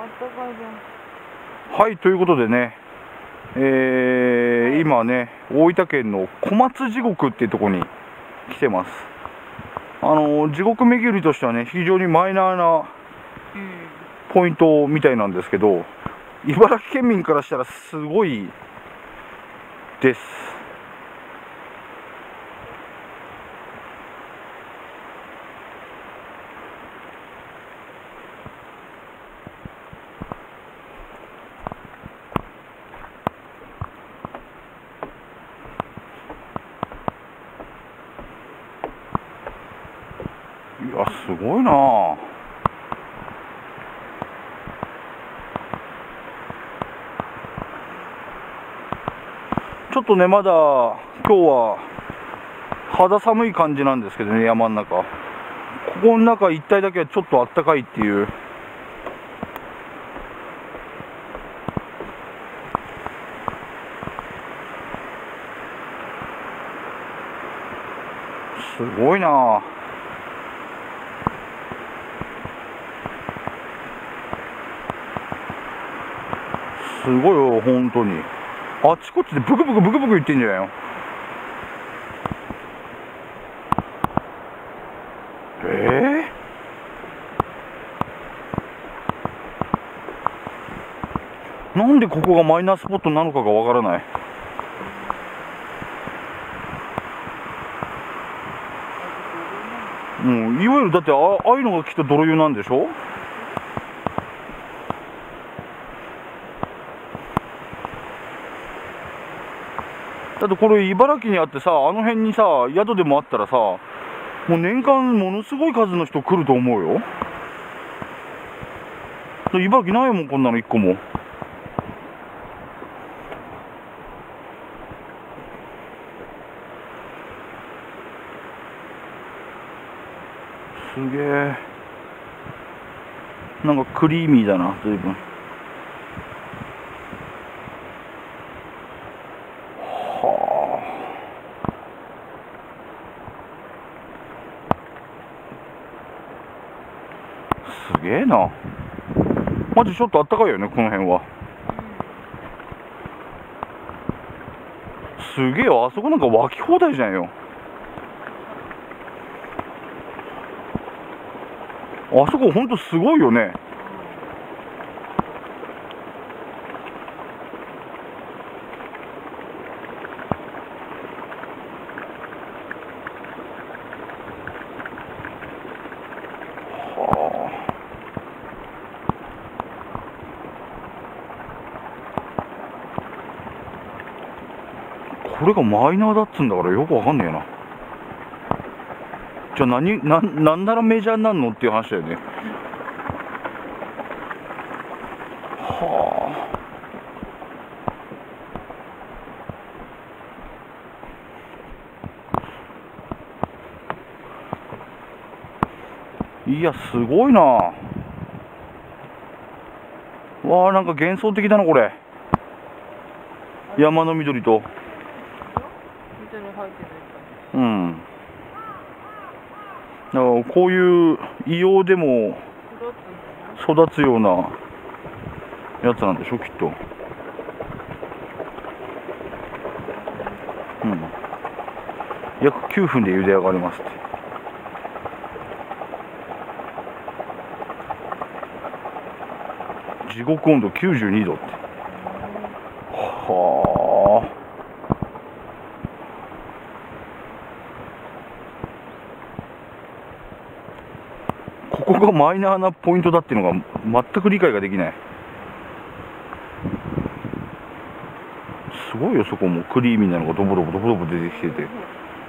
ったかいじゃん。 はい、ということでね、今ね、大分県の小松地獄っていうところに来てます。地獄巡りとしてはね、非常にマイナーなポイントみたいなんですけど、茨城県民からしたらすごいです。いや、すごいなあ。ちょっとね、まだ今日は肌寒い感じなんですけどね、山の中。ここの中一帯だけはちょっとあったかいっていう。すごいなあ。すごいよ、本当に。あちこちでブクブクブクブク言ってんじゃないよ。なんでここがマイナースポットなのかがわからない。いわゆるだってああいうのがきっと泥湯なんでしょ。だってこれ茨城にあってさ、あの辺にさ宿でもあったらさ、もう年間ものすごい数の人来ると思うよ。茨城ないもん、こんなの一個も。すげえ。なんかクリーミーだな、随分。はあ。すげえな。マジちょっとあったかいよね、この辺は。すげえよ、あそこなんか湧き放題じゃんよ。あそこほんとすごいよね。はあ。これがマイナーだっつうんだからよくわかんねえな。じゃあなんならメジャーになるのっていう話だよね。はあ。いや、すごいな。わあ、なんか幻想的だな、これ。山の緑と。うん。だからこういう硫黄でも育つようなやつなんでしょ、きっと。約9分で茹で上がりますって。地獄温度92度って。はあ。ここがマイナーなポイントだっていうのが全く理解ができない。すごいよ、そこもクリーミーなのがドボドボドボドボ出てきてて。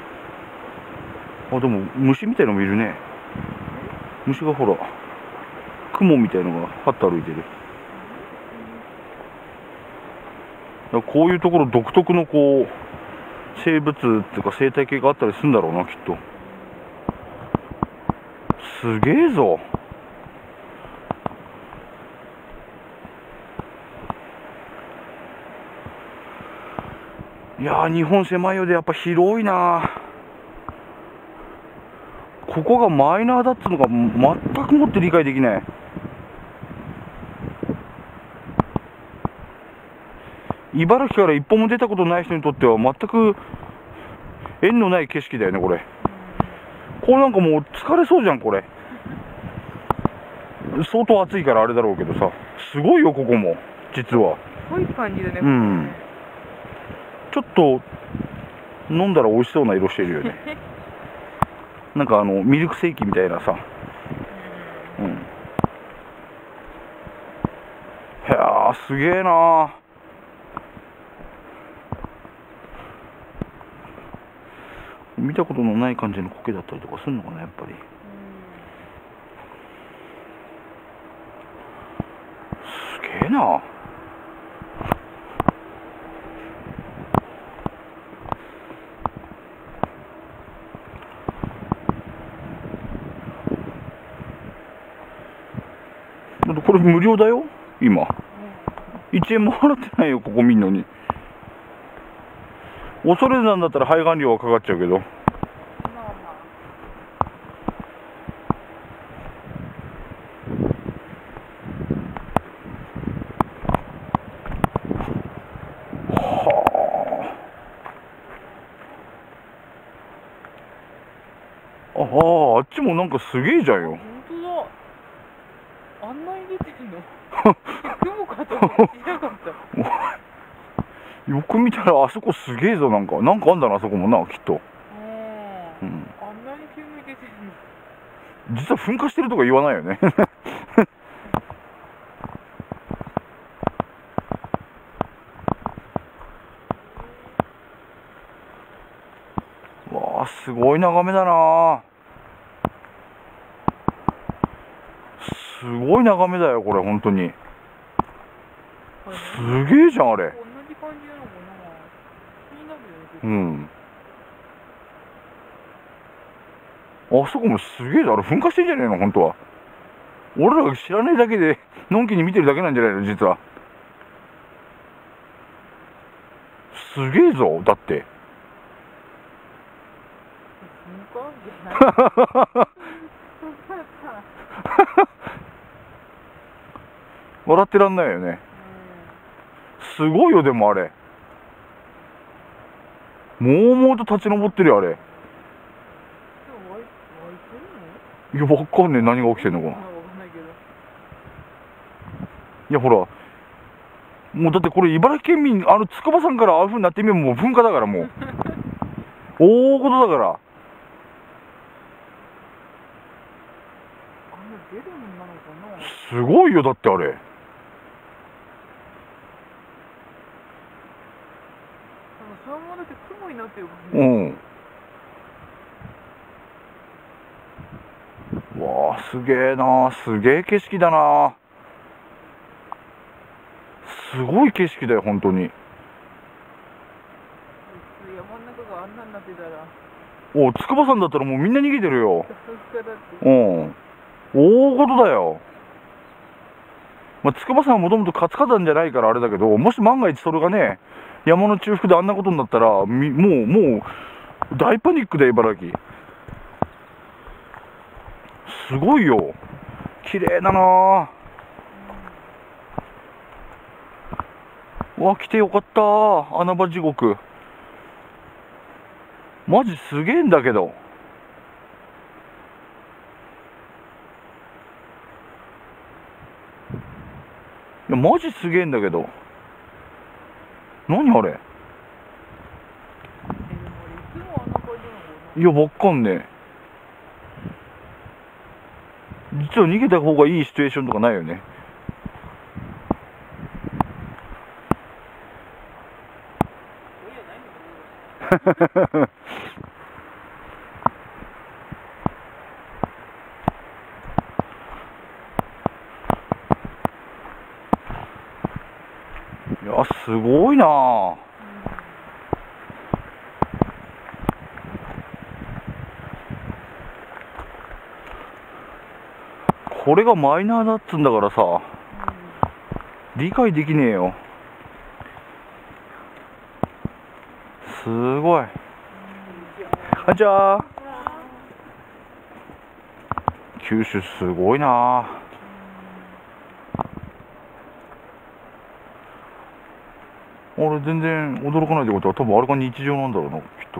あ、でも虫みたいのもいるね。虫がほら、雲みたいのがパッと歩いてる。だからこういうところ独特のこう生物っていうか生態系があったりするんだろうな、きっと。すげえぞ。いやー、日本狭いようでやっぱ広いな。ここがマイナーだっつうのが全くもって理解できない。 茨城から一歩も出たことない人にとっては全く縁のない景色だよね、これ。これなんかもう疲れそうじゃん、これ。相当暑いからあれだろうけどさ、すごいよ、ここも、実は。 濃い感じだね。 うん。ちょっと、飲んだら美味しそうな色してるよね。なんかミルクセーキみたいなさ。うん。いやー、すげえなー。見たことのない感じの苔だったりとかするのかな、やっぱり。すげえな。これ無料だよ、今。1円も払ってないよ、ここ見んのに。恐れなんだったら配管料はかかっちゃうけど。ああ、あっちもなんかすげえじゃんよ。 本当だ。あんなに出てんの。雲かと思って知らなかった。 よく見たらあそこすげえぞ、なんかあんだな、あそこもな、きっと。 うん。あんなに煙出てんの。 実は噴火してるとか言わないよね。わあ、すごい眺めだな。すごい眺めだよ、これ、本当に。すげえじゃん、あれ。 同じ感じなのかな。気になるよね。 うん。あそこもすげえだ、あれ噴火してんじゃねえの、本当は。俺らが知らないだけで、のんきに見てるだけなんじゃないの、実は。すげえぞ、だって。笑ってらんないよね。すごいよ、でもあれ。もうもうと立ち上ってるよ、あれ。いや、わかんねえ、何が起きてんのか。いや、ほら。もうだってこれ、茨城県民、筑波山からああいう風になってみればもう噴火だから、もう。大事だから。すごいよ、だってあれ。うん。わあ、すげえな、すげえ景色だな。すごい景色だよ、本当に。 山の中があんなになってたら。 お、筑波山だったらもうみんな逃げてるよ。うん。大事だよ。まあ、筑波山はもともと活火山じゃないからあれだけど、もし万が一それがね、山の中腹であんなことになったら、もう、大パニックだよ、茨城。すごいよ。綺麗だなぁ。うわ、来てよかったー。穴場地獄。マジすげえんだけど。いや、マジすげえんだけど。何あれ。いや、わかんねえ。実は逃げた方がいいシチュエーションとかないよね。いや、すごいなぁ。これがマイナーだっつんだからさ、理解できねえよ。すごい。あんちゃー。九州すごいなぁ。 俺全然驚かないってことは多分あれが日常なんだろうな、きっと。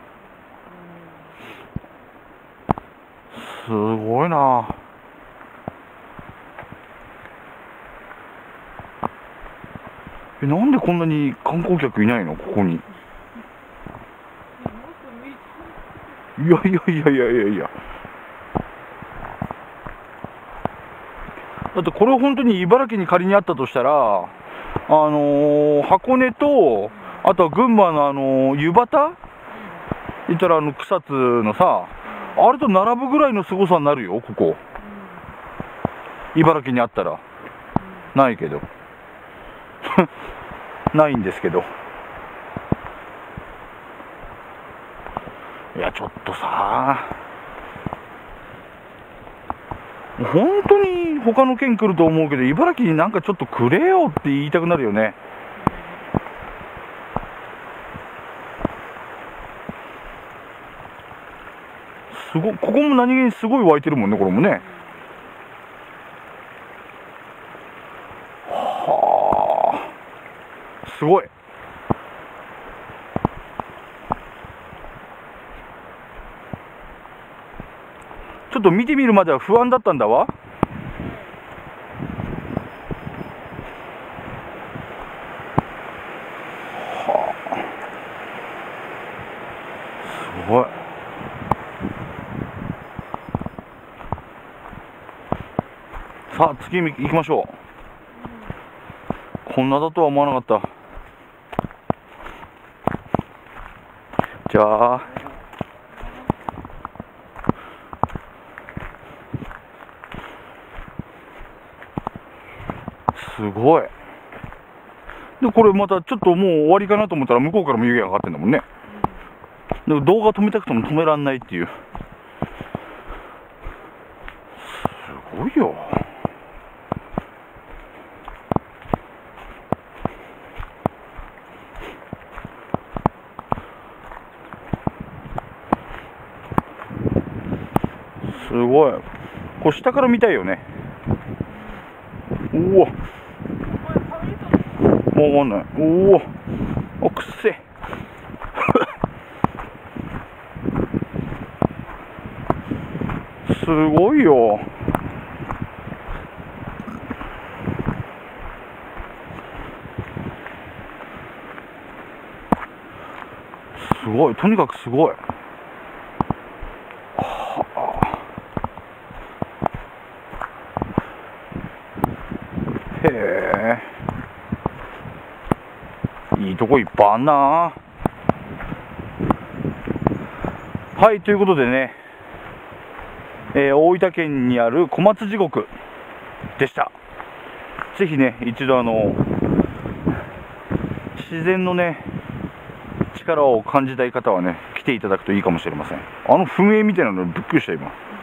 すごいな。なんでこんなに観光客いないの、ここに。いやいやいやいやいやいや。だってこれ本当に茨城に仮にあったとしたら、箱根と、あとは群馬の湯端言ったら草津のさ、あれと並ぶぐらいの凄さになるよ、ここ。茨城にあったら。ないけど。ないんですけど。いや、ちょっとさ、本当に他の県来ると思うけど、茨城になんかちょっとくれよって言いたくなるよね。ここも何気にすごい湧いてるもんね、これもね。はあ、すごい。ちょっと見てみるまでは不安だったんだわ。はあ、すごい。さあ次行きましょう。こんなだとは思わなかった。じゃあすごい。でこれまたちょっともう終わりかなと思ったら向こうからも湯気が上がってんだもんね。でも動画止めたくても止めらんないっていう。すごいよ。すごい。これ下から見たいよね。うわ、わかんない。おお、あ、くっせえ。すごいよ。すごい、とにかくすごい。へえ、いいとこいっぱいあんな。はい、ということでね、大分県にある小松地獄でした。ぜひね、一度自然のね、力を感じたい方はね、来ていただくといいかもしれません。噴煙みたいなのびっくりした今。